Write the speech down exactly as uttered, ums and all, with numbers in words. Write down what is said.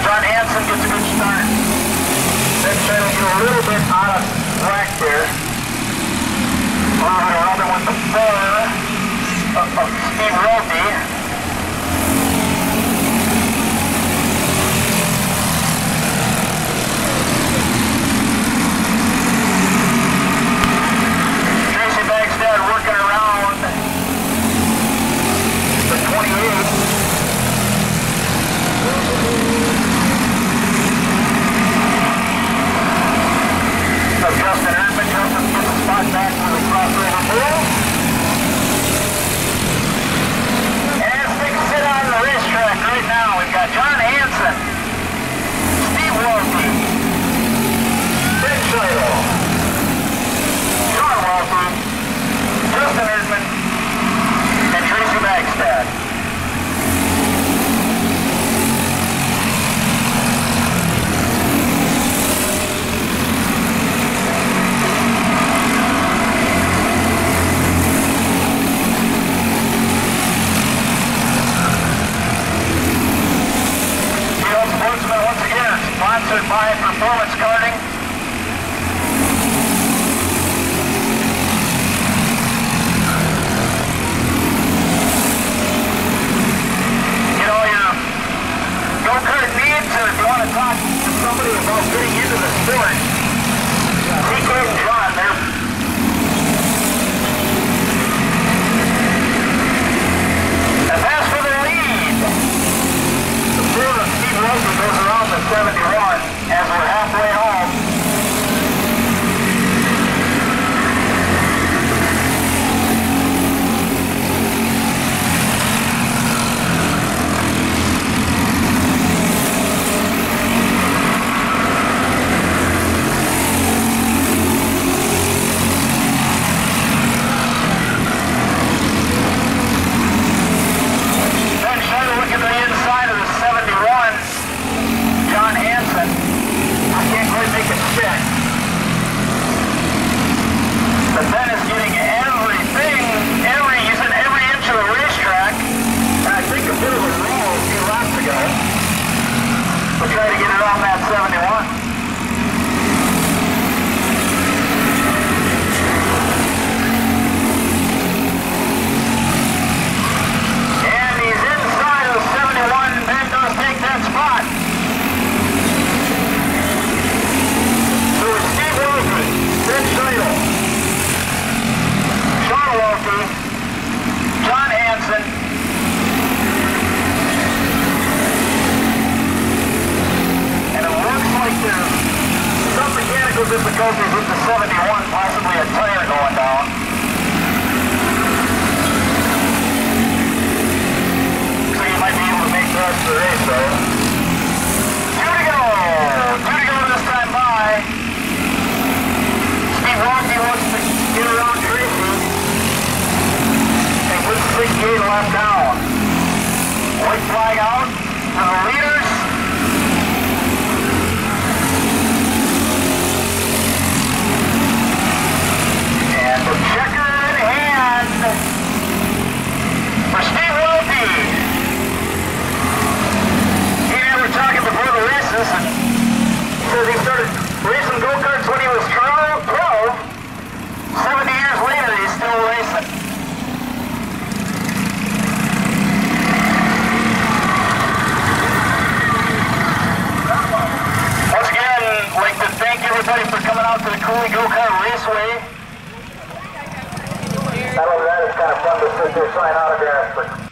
John Hansen gets a good start. Then trying to get a little bit out of whack there. Moving around with the four of, of Steve Rosie. Tracy Bagstad working around the twenty-eight. Of Justin Erdman. Justin gets a spot back for the crossover move. And as things sit on the racetrack right now, we've got John Hansen, Steve Walke, Ben Scheidel, John Walke, Justin Erdman, and Tracy Bagstad. Once again, sponsored by Performance Karting. Get all your go-kart needs, or if you want to talk to somebody about getting into the sport, T K and John, they're and pass for the lead. The field of Steve Rosie goes around the seventy-one as we're halfway home. But Ben is getting everything, every, using every inch of the racetrack. And I think a bit of a roll a few laps ago. We'll try to get it on that seventy-one. And he's inside of seventy-one. Ben does take that spot. So it's Steve Rosie, Ben Scheidel, John Walke, John Hansen, and it looks like there's some mechanical difficulties with the seventy-one, possibly a tire going down. So you might be able to make the rest of the race though. Two to go! Two to go this time by. Steve Walke wants to get around Tracy. And puts the big gate left down. White flag out for the leaders. And the checker in hand for Steve Walke. He and I were talking before the races, and he says he started racing go-karts when he was twelve. seventy years later, he's still racing. Once again, I'd like to thank everybody for coming out to the Cooley Go-Kart Raceway. Not only that, it's kind of fun to sit there sign autographs, but